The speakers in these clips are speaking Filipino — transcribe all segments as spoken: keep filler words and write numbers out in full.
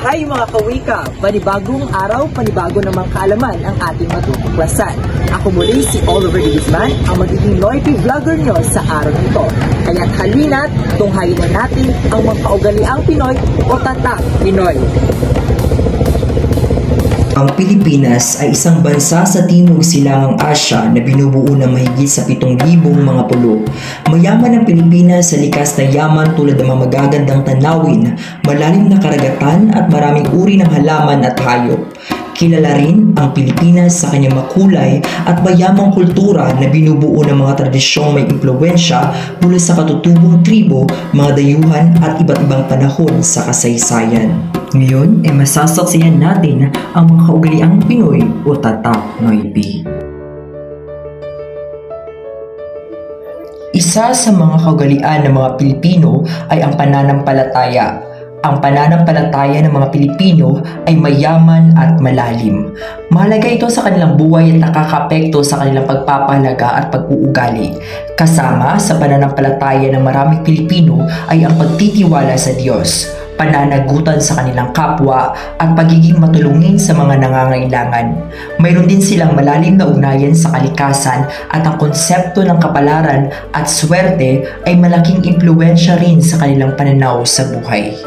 Hi mga kawika! Panibagong araw, panibago namang kaalaman ang ating matutuklasan. Ako muli si Oliver D. Guzman, ang magiging loyalty vlogger nyo sa araw nito. Kaya't halina't tunghayin na natin ang magkaugaliang Pinoy o tatak Pinoy. Ang Pilipinas ay isang bansa sa Timog Silangang Asya na binubuo ng mahigit sa pitong libong mga pulo. Mayaman ang Pilipinas sa likas na yaman tulad ng mga magagandang tanawin, malalim na karagatan at maraming uri ng halaman at hayop. Kilala rin ang Pilipinas sa kanyang makulay at mayamang kultura na binubuo ng mga tradisyong may impluwensya mula sa katutubong tribo, mga dayuhan at iba't ibang panahon sa kasaysayan. Ngayon ay masasaksihan natin ang mga kaugaliang Pinoy o tatak Noybi. Isa sa mga kaugalian ng mga Pilipino ay ang pananampalataya. Ang pananampalataya ng mga Pilipino ay mayaman at malalim. Mahalaga ito sa kanilang buhay at nakakaapekto sa kanilang pagpapahalaga at pag-uugali. Kasama sa pananampalataya ng maraming Pilipino ay ang pagtitiwala sa Diyos, pananagutan sa kanilang kapwa at pagiging matulungin sa mga nangangailangan. Mayroon din silang malalim na ugnayan sa kalikasan at ang konsepto ng kapalaran at swerte ay malaking impluwensya rin sa kanilang pananaw sa buhay.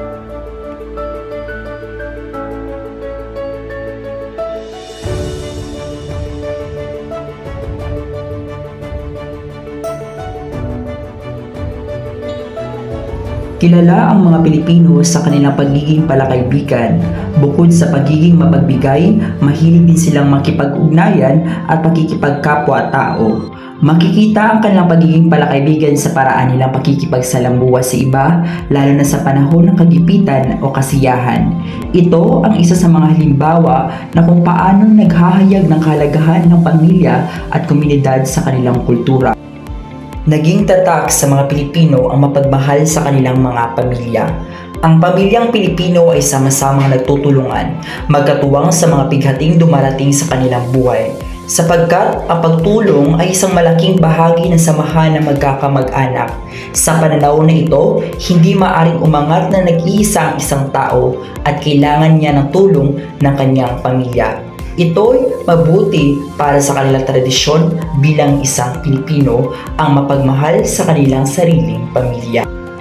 Kilala ang mga Pilipino sa kanilang pagiging palakaibigan. Bukod sa pagiging mapagbigay, mahilig din silang makipag-ugnayan at pakikipagkapwa-tao. Makikita ang kanilang pagiging palakaibigan sa paraan nilang pakikipagsalambuha sa iba, lalo na sa panahon ng kagipitan o kasiyahan. Ito ang isa sa mga halimbawa na kung paanong naghahayag ng kahalagahan ng pamilya at komunidad sa kanilang kultura. Naging tatak sa mga Pilipino ang mapagmahal sa kanilang mga pamilya. Ang pamilyang Pilipino ay sama-samang nagtutulungan, magkatuwang sa mga bighating dumarating sa kanilang buhay. Sapagkat ang pagtulong ay isang malaking bahagi ng samahan ng magkakamag-anak. Sa pananaw na ito, hindi maaring umangat na nag-iisa ang isang tao at kailangan niya ng tulong ng kanyang pamilya. Ito'y mabuti para sa kanilang tradisyon bilang isang Pilipino ang mapagmahal sa kanilang sariling pamilya.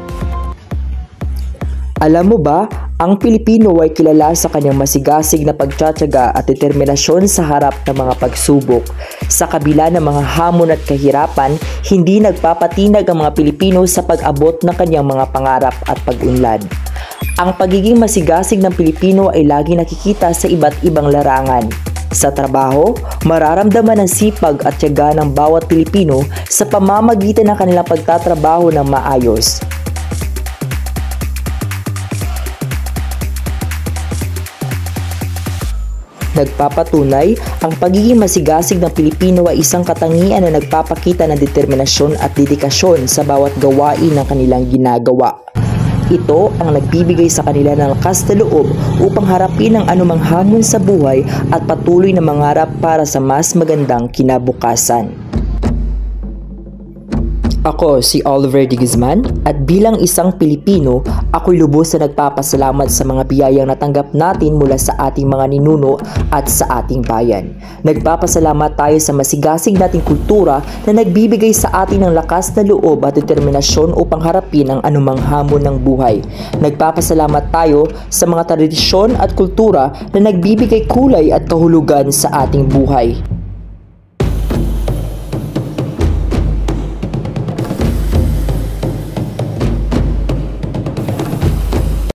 Alam mo ba, ang Pilipino ay kilala sa kanyang masigasig na pagtsatsaga at determinasyon sa harap ng mga pagsubok. Sa kabila ng mga hamon at kahirapan, hindi nagpapatinag ang mga Pilipino sa pag-abot ng kanyang mga pangarap at pag-unlad. Ang pagiging masigasig ng Pilipino ay lagi nakikita sa iba't ibang larangan. Sa trabaho, mararamdaman ang sipag at tiyaga ng bawat Pilipino sa pamamagitan ng kanilang pagtatrabaho ng maayos. Nagpapatunay, ang pagiging masigasig ng Pilipino ay isang katangian na nagpapakita ng determinasyon at dedikasyon sa bawat gawain ng kanilang ginagawa. Ito ang nagbibigay sa kanila ng lakas na loob upang harapin ang anumang hamon sa buhay at patuloy na mangarap para sa mas magandang kinabukasan. Ako si Oliver D. Guzman at bilang isang Pilipino, ako'y lubos na nagpapasalamat sa mga biyayang natanggap natin mula sa ating mga ninuno at sa ating bayan. Nagpapasalamat tayo sa masigasig nating kultura na nagbibigay sa atin ng lakas na loob at determinasyon upang harapin ang anumang hamon ng buhay. Nagpapasalamat tayo sa mga tradisyon at kultura na nagbibigay kulay at kahulugan sa ating buhay.